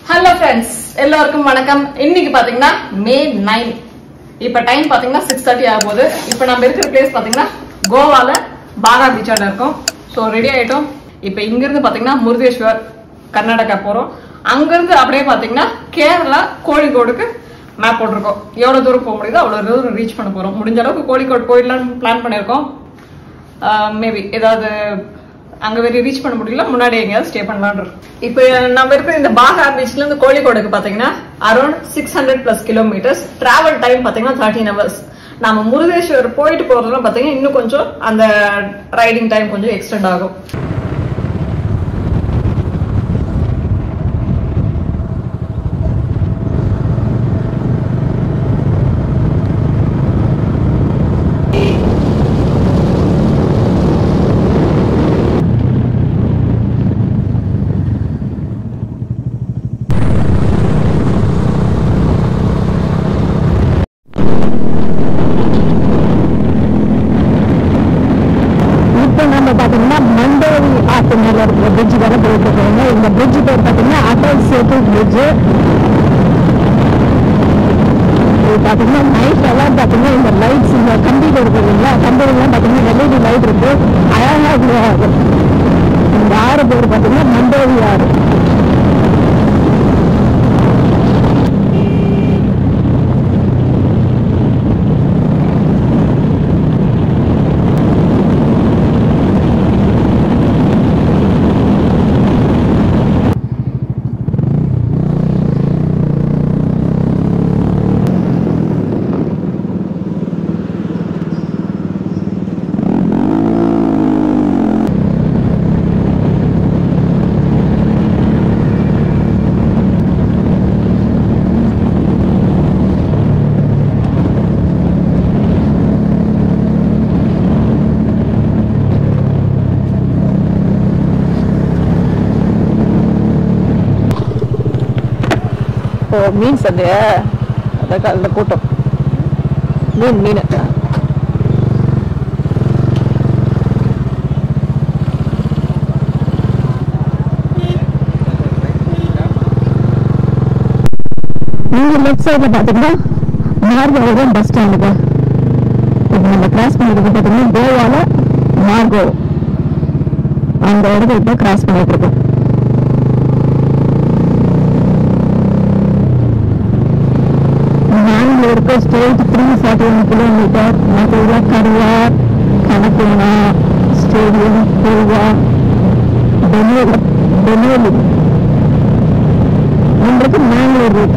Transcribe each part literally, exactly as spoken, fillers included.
Hello friends, எல்லாருக்கும் வணக்கம். இன்னைக்கு பாத்தீங்கன்னா மே நைன். இப்ப டைம் பாத்தீங்கன்னா six thirty ஆகுது. இப்ப நம்ம இருக்கிற பிளேஸ் பாத்தீங்கன்னா கோவால பாகா பீச்ல இருக்கோம். சோ ரெடி ஆயிட்டோம். இப்ப இங்க இருந்து பாத்தீங்கன்னா முருதேஸ்வர் கர்நாடகா போறோம். அங்க இருந்து அப்படியே பாத்தீங்கன்னா கேரளா கோழிக்கோடுக்கு மேப் போட்டுருக்கோம். எவ்வளவு தூரம் போக முடியுதோ அவ்வளவு தூரம் ரீச் பண்ண போறோம். முடிஞ்ச அளவுக்கு கோழிக்கோடு போயிடலாம்னு பிளான் பண்ணிருக்கோம். மேபி ஏதாவது அங்க வெரி ரீச் பண்ண முடியல, முன்னாடி எங்கேயாவது ஸ்டே பண்ணலாம்னு இருக்கும். இப்போ நம்ம இருக்கிற இந்த பாகா பீச்ல இருந்து கோழிக்கோடுக்கு பாத்தீங்கன்னா around six hundred plus kilometres. Travel time பாத்தீங்கன்னா தேர்ட்டீன் ஹவர்ஸ். நம்ம முருதேஸ்வர் போயிட்டு போறதுலாம் பாத்தீங்கன்னா இன்னும் கொஞ்சம் அந்த ரைடிங் டைம் கொஞ்சம் எக்ஸ்டெண்ட் ஆகும். பிரிட்ஜ் வர போயிட்டு இருக்காங்க. இந்த பிரிட்ஜ் பேர் பார்த்தீங்கன்னா அட்டல் சேத்து பிரிட்ஜ். இது பார்த்தீங்கன்னா நைட் எல்லாம் பார்த்தீங்கன்னா இந்த லைட்ஸ் இந்த கம்பியில் இருக்குது இல்லைங்களா, கம்பிலாம் பார்த்தீங்கன்னா எல்இடி லைட் இருக்கு. அழகாக ஆகும். இந்த ஆறு பேர் பார்த்தீங்கன்னா மண்டோவி ஆறு. மீன் சந்தைய அந்த கூட்டம் மீன் மீன் நீங்க லெஃப்ட் சைட்ல பாத்தீங்கன்னா மார்கோ பஸ் ஸ்டாண்டுங்க. இப்போ நம்ம கிராஸ் பண்ணிட்டு பாத்தீங்கன்னா கோவால மார்கோ அந்த இடத்துல இப்போ கிராஸ் பண்ணிட்டு இருக்கோம். Straight three forty one kilometre. Madurai Karwar கணக்குனா ஸ்டேடியம் கோவா பெனேலி பெனேலி நம்மளுக்கு மேங்களூர் ரூட்.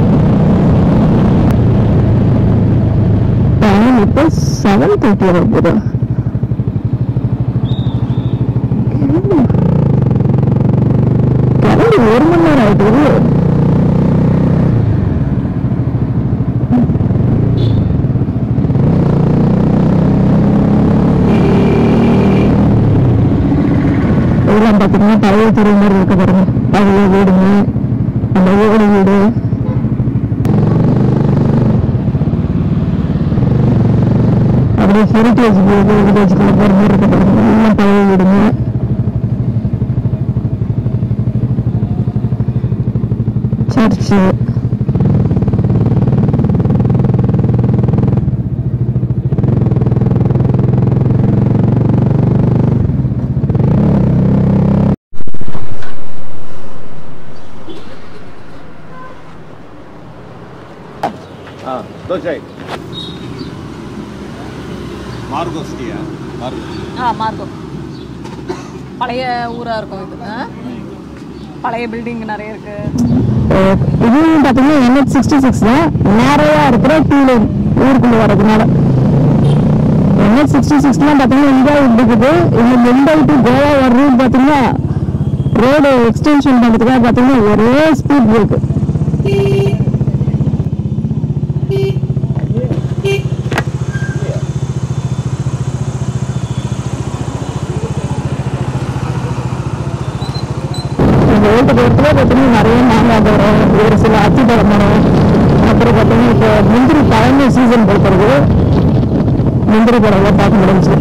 டைம் இப்போ செவன் தேர்ட்டி ஆகுது. கிளம்பி ஒரு மணி நேரம் ஆயிட்டு. பார்த்தீங்கன்னா பழைய தெரு மாதிரி இருக்க பாருங்க. பழைய வீடுங்க, அந்த ஓடு வீடு, அப்படியே ஹெரிட்டேஜ் வீடு வில்லேஜ்குள்ள போற மாதிரி இருக்க பாருங்க. எல்லாம் பழைய வீடுங்க. சர்ச்சு பழைய ஊரா இருக்கும். இது பழைய பில்டிங் நிறைய இருக்கு. இதுவும் பாத்தீங்கன்னா என்ஹெச் சிக்ஸ்டி சிக்ஸ் தான் நிறைய இருக்கிற டூ லைன் ஊருக்குள்ள வரதுனால. என்ஹெச் சிக்ஸ்டி சிக்ஸ்லாம் பாத்தீங்கன்னா இந்தியா இருக்குது. இந்த மும்பை டு கோவா வர ரூட் பாத்தீங்கன்னா ரோடு எக்ஸ்டென்ஷன் பண்ணுறதுக்காக பாத்தீங்கன்னா ஒரே ஸ்பீட் இருக்கு. நிறைய மாங்காய் மரம், ஒரு சில அத்திப்பழ மரம், அப்புறம் பார்த்தீங்கன்னா இப்போ முந்திரி பழமை சீசன் பொறுத்தது முந்திரி பழம் பார்க்க முடிஞ்சு.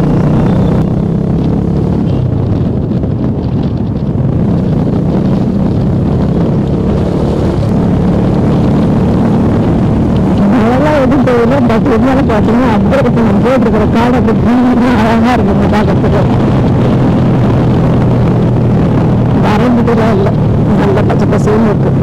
இருக்குன்னு தெரியல. பட் இருந்தாலும் பார்த்தீங்கன்னா அப்படியே இருக்கும் போட்டிருக்கிற காடை அழகாக இருக்குங்க பார்க்கறதுக்கு. வரம்புலாம் இல்லை, நல்ல பச்சை பசேன்னு இருக்கு.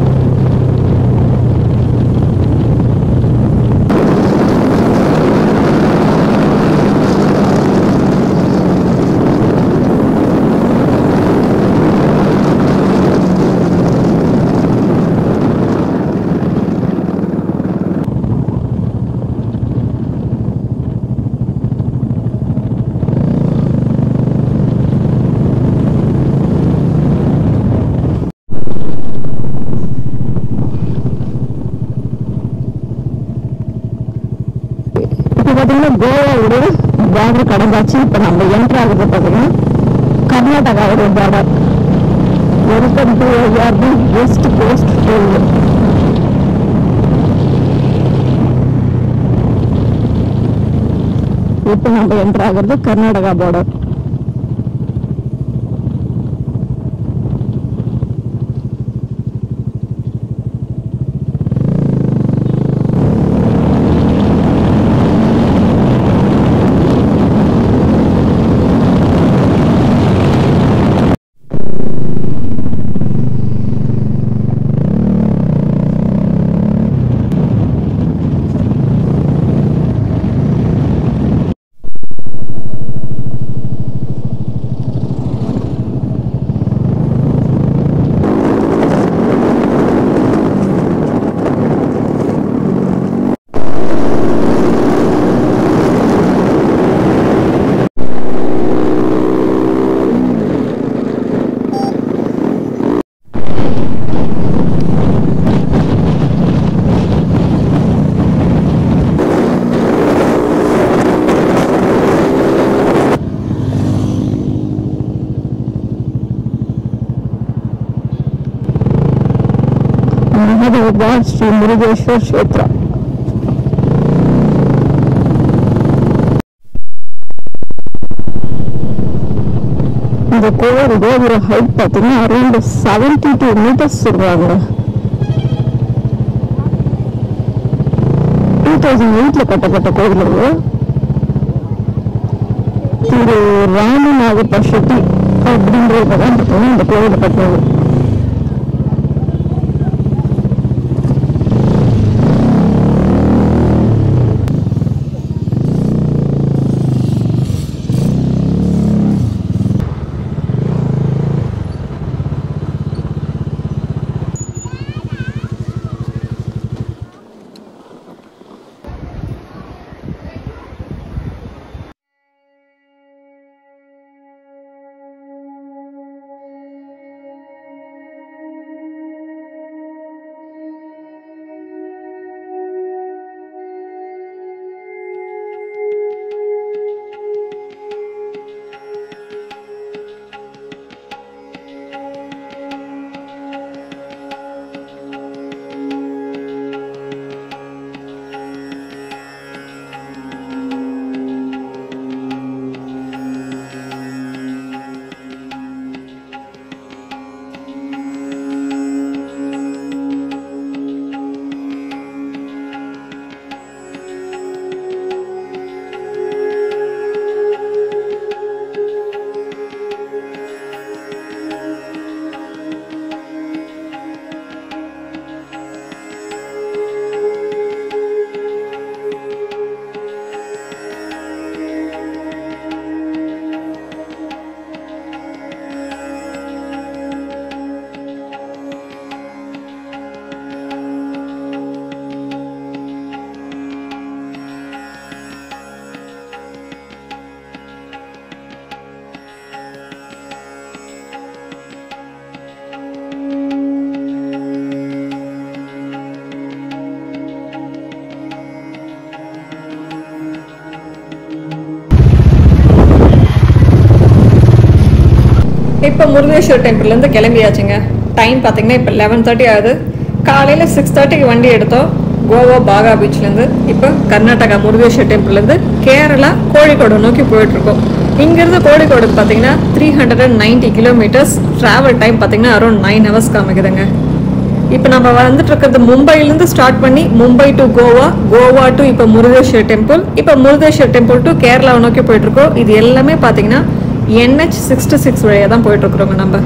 கோவாவுடைய பார்டர் கடந்தாச்சு. இப்ப நம்ம என்ட்ரு ஆகுது பாத்தீங்கன்னா கர்நாடகாவுடைய border. Welcome to west coast train. இப்ப நம்ம என்ட்ரு ஆகுறது கர்நாடகா பார்டர். ஸ்ரீ முருகேஸ்வர் கஷேத்ரா. இந்த கோவில் கோபுர ஹைட் பார்த்தீங்கன்னா அரௌண்ட் செவன்டி டூ மீட்டர்ஸ் சொல்றாங்க. டூ தௌசண்ட் எயிட்ல கட்டப்பட்ட கோவில் இது. திரு ராமநாத பஷட்டி அப்படின்றதான் பார்த்தீங்கன்னா இந்த கோவில் கட்டினது. இப்போ முருதேஸ்வர் டெம்பிள்லேருந்து கிளம்பியாச்சுங்க. டைம் பார்த்தீங்கன்னா இப்போ லெவன் தேர்ட்டி ஆகுது. காலையில் சிக்ஸ் தேர்ட்டிக்கு வண்டி எடுத்தோம் கோவா பாகா பீச்லேருந்து. இப்போ கர்நாடகா முருதேஸ்வர் டெம்பிள்லேருந்து கேரளா கோழிக்கோடு நோக்கி போயிட்டுருக்கோம். இங்கேருந்து கோழிக்கோடுக்கு பார்த்தீங்கன்னா three hundred and ninety kilometres travel time பார்த்தீங்கன்னா அரௌண்ட் நைன் ஹவர்ஸ் காமிக்குதுங்க. இப்போ நம்ம வந்துட்டு இருக்கிறது மும்பைலேருந்து ஸ்டார்ட் பண்ணி மும்பை டு கோவா, கோவா டு இப்போ முருதேஸ்வர் டெம்பிள், இப்போ முருதேஸ்வர் டெம்பிள் டு கேரளாவை நோக்கி போயிட்டு இருக்கோம். இது எல்லாமே பார்த்தீங்கன்னா என்ஹெச் சிக்ஸ்டி சிக்ஸ் வழியாக தான் போயிட்டு இருக்கிறோங்க நம்ம.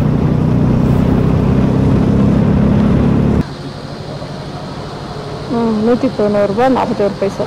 நூற்றி தொண்ணூறு ரூபா நாற்பத்தோரு பைசா.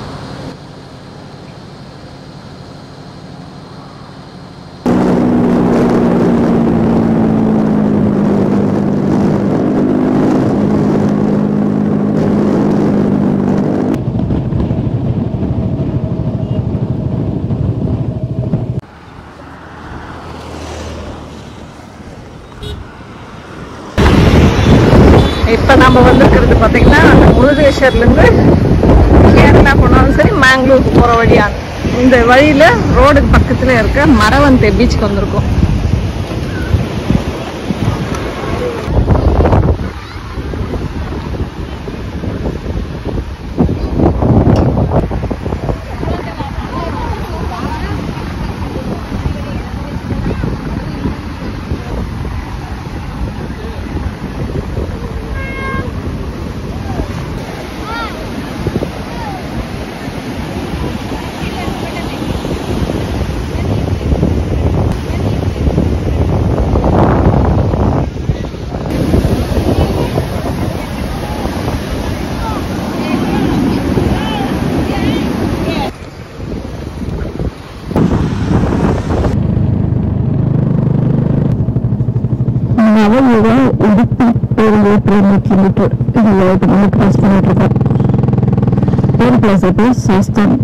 இப்போ நம்ம வந்துருக்கிறது பார்த்தீங்கன்னா அந்த முருதேஸ்வர்லேருந்து கேரளா போனாலும் சரி மேங்களூர் போகிற வழியான இந்த வழியில் ரோடுக்கு பக்கத்தில் இருக்க மரவந்தே பீச்சுக்கு வந்திருக்கோம். கிலோமீட்டர் இதில் இப்போ நம்ம கிராஸ் பண்ணிட்டு இருக்கோம். ஒரு பிளேஸ் இப்போ சாஸ்தான்.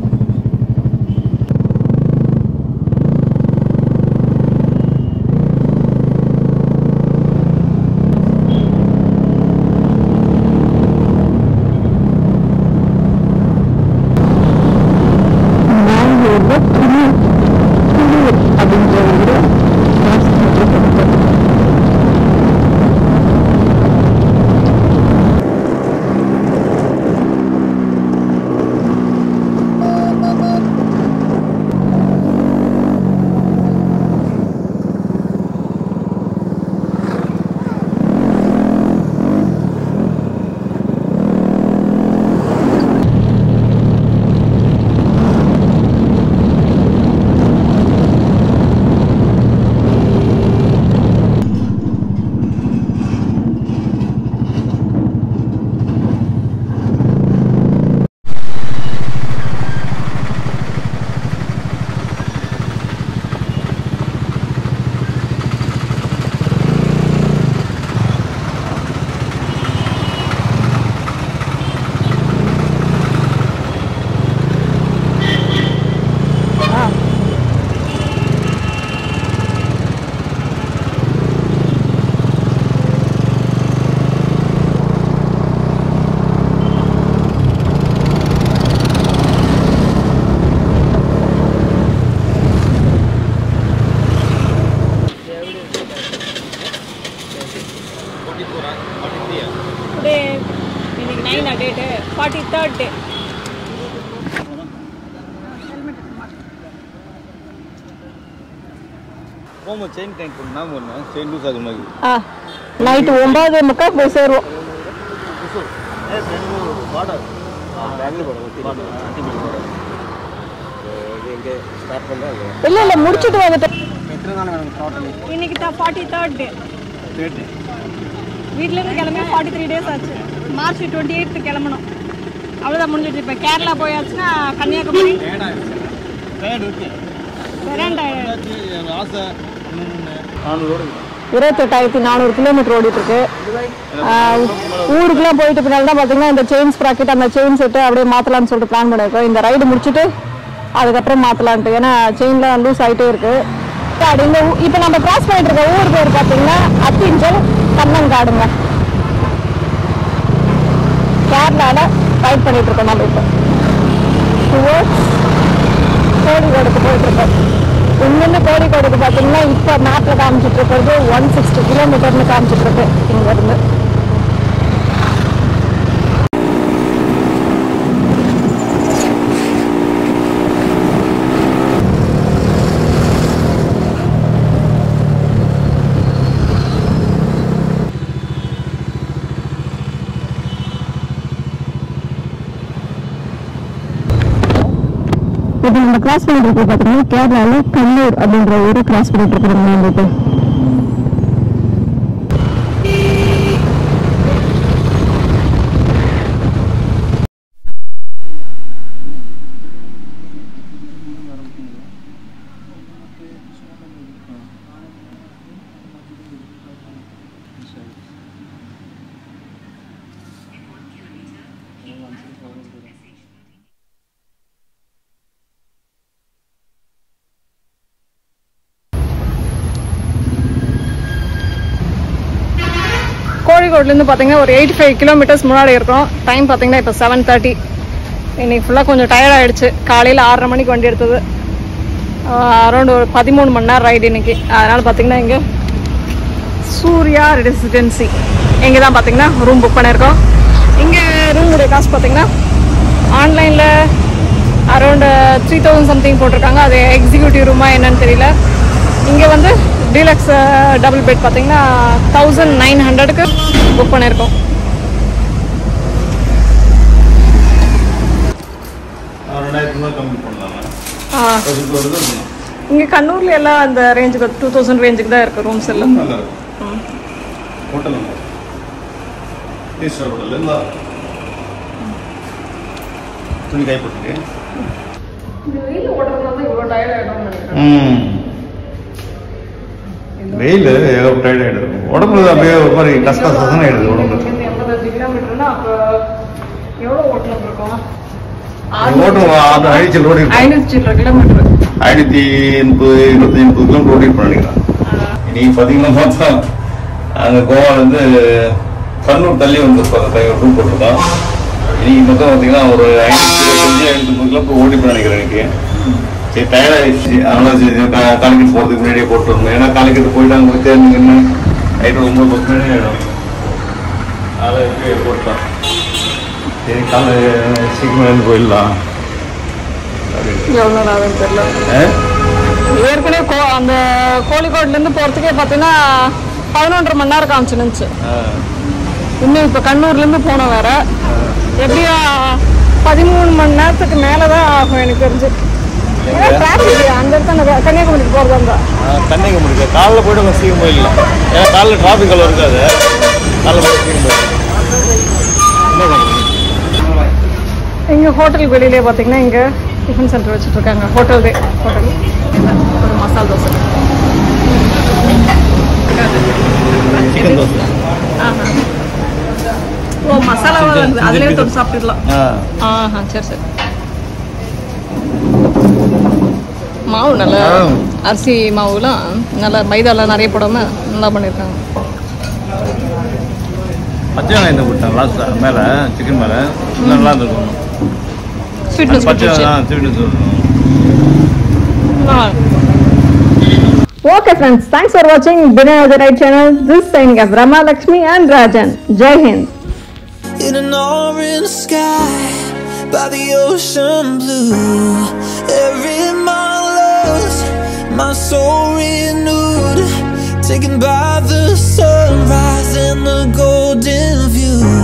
நைட்டு ஒன்பது முக்கால் போய் சேருவோம். இல்ல இல்ல முடிச்சுட்டு வந்துட்டேன். இன்னைக்கு தான் ஃபார்ட்டி தேர்ட் டே. வீட்ல இருந்து கிளம்பி ஃபார்ட்டி த்ரீ டேஸ் ஆச்சு. மார்ச் டுவெண்ட்டி எயிட் கிளம்பணும். அவ்வளோதான் முடிஞ்சிட்டு. இப்போ கேரளா போயாச்சுன்னா கன்னியாகுமரி இருபத்தெட்டாயிரத்தி நானூறு கிலோமீட்டர் ஓடிட்டு இருக்கு. ஊருக்குலாம் போயிட்டு பின்னால தான் பார்த்தீங்கன்னா இந்த செயின் ஸ்ப்ராக்கெட் அந்த செயின் செட்டு அப்படியே மாற்றலான்னு சொல்லிட்டு பிளான் பண்ணியிருக்கோம். இந்த ரைடு முடிச்சுட்டு அதுக்கப்புறம் மாற்றலான்ட்டு, ஏன்னா செயின்லாம் லூஸ் ஆகிட்டே இருக்கு. அப்படி இந்த இப்போ நம்ம கிராஸ் பண்ணிட்டு இருக்க ஊர் பேர் பார்த்தீங்கன்னா அத்திஞ்சல் கண்ணங்காடுங்க. கேரளாவில் ரைட் பண்ணிட்டு இருக்கோம். நம்ம இப்போ டுவோர்ட்ஸ் கோழிக்கோடுக்கு போயிட்டு இருக்கோம். இங்கிருந்து கோழிக்கோடுக்கு பார்த்தீங்கன்னா இப்போ மேப்பில் காமிச்சிட்டு இருக்கிறது ஒன் சிக்ஸ்டி கிலோமீட்டர்னு காமிச்சிட்டு இருக்கு இங்கேருந்து. இப்போ நம்ம கிராஸ் பண்ணிட்டு இருக்கோம் பார்த்தீங்கன்னா கேரளாவில் கண்ணூர் அப்படின்ற ஊரை கிராஸ் பண்ணிட்டு இருக்கிறோம் வந்துட்டு. கோழிக்கோட்லேருந்து பார்த்தீங்கன்னா ஒரு எயிட்டி ஃபைவ் கிலோமீட்டர்ஸ் முன்னாடி இருக்கோம். டைம் பார்த்தீங்கன்னா இப்போ செவன் தேர்ட்டி. இன்னைக்கு ஃபுல்லாக கொஞ்சம் டயர்ட் ஆகிடுச்சு. காலையில் ஆறரை மணிக்கு வண்டி எடுத்தது. அரௌண்ட் ஒரு பதிமூணு மணி நேரம் ரைடு இன்னைக்கு. அதனால் பார்த்தீங்கன்னா இங்கே சூர்யா ரெசிடென்சி இங்கே தான் பார்த்தீங்கன்னா ரூம் புக் பண்ணியிருக்கோம். இங்கே ரூமுடைய காசு பார்த்தீங்கன்னா ஆன்லைனில் அரௌண்டு த்ரீ தௌசண்ட் சம்திங் போட்டிருக்காங்க. அது எக்ஸிக்யூட்டிவ் ரூமா என்னன்னு தெரியல. இங்கே வந்து டீலக்ஸ் டபுள் பெட் பார்த்தீங்கன்னா தௌசண்ட் நைன் ஹண்ட்ரடுக்கு புக் பண்ணியிருக்கோம். இங்கே கண்ணூரில் எல்லாம் அந்த ரேஞ்சுக்கு டூ தௌசண்ட் ரேஞ்சுக்கு தான் இருக்குது ரூம்ஸ் எல்லாம். வெயில் டயர்ட் ஆகிடுது உடம்புல. அப்படியே ஒரு மாதிரி கஷ்ட கஷ்டம் ஆகிடுது உடம்பு. எண்பத்தஞ்சு கிலோமீட்டர்னா அப்போ எவ்வளோ ஓட்டலாம் இருக்கும்? ஐநூத்தி கிலோமீட்டர் ஐநூத்தி எண்பது இருபத்தி எண்பது கிலோமீட்டர் ஓடிட்டு நினைக்கிறேன். இன்னைக்கு பாத்தீங்கன்னா பார்த்தா அங்க கோவால இருந்து கண்ணூர் தள்ளி வந்து ரூம் போட்டிருக்கோம். இன்னைக்கு மொத்தம் பார்த்தீங்கன்னா ஒரு ஐநூத்தி இருபத்தஞ்சு ஐநூத்தி முப்பது கிலோமீட்டர் ஓடிட்டு நினைக்கிறேன். இன்னைக்கு சரி டயர்ட் ஆயிடுச்சு. அதனால காலிக்கட்டு போறதுக்கு முன்னாடியே போட்டு வரணும். ஏன்னா காலிக்கட்டு போயிட்டு அங்கே போய் தேர்ந்துங்கன்னு நைட்டு ஒன்பது பத்து மணி ஆகிடும். அதை எப்படி போட்டோம். சரி காலை சீக்கிரம் இருந்து போயிடலாம். எவ்வளோ நேரம் தெரியல. ஏற்கனவே கோ அந்த கோழிக்கோட்லேருந்து போகிறதுக்கே பார்த்தீங்கன்னா பதினொன்றரை மணி நேரம் காமிச்சுனுச்சு. இன்னும் இப்போ கண்ணூர்லேருந்து போனோம் வேற. எப்படியா பதிமூணு மணி நேரத்துக்கு மேலே தான் ஆகும் எனக்கு தெரிஞ்சு. டிராஃபிக் அந்த இடத்துல கன்னியாகுமரிக்கு போகிறதா இருந்தா கன்னியாகுமரிக்கு காலைல போய்ட்டு நம்ம சீக்கிரம் போயிடலாம். ஏன்னா காலைல டிராஃபிக் எல்லாம் இருக்காது. காலைல போய் சீக்கிரம் போயிடலாம். இங்கே ஹோட்டல் வெளியிலே பார்த்தீங்கன்னா இங்கே டிஃபன் சென்டர் வச்சுட்டு இருக்காங்க. ஹோட்டல் தே ஹோட்டல் ஒரு மசால் தோசை, சிக்கன் தோசை. ஓ மசாலா அதுலேயே தொட்டு சாப்பிட்டுக்கலாம். ஆஹா சரி சரி. மாவு நல்லா அரிசி மாவுலாம் நல்லா மைதாலாம் நிறைய போடாம நல்லா பண்ணியிருக்காங்க. பச்சை வெங்காயம் போட்டாங்க லாஸ்ட் மேலே சிக்கன் மேலே நல்லா இருக்கும். ஸ்வீட்னஸ் பச்சை ஸ்வீட்னஸ் இருக்கும். Okay friends, thanks for watching Biryani of the Right channel. This signing of Rama Lakshmi and Rajan. Jai Hind. In an orange sky by the ocean blue, every mile lost, my soul renewed, taken by the sunrise and the golden view.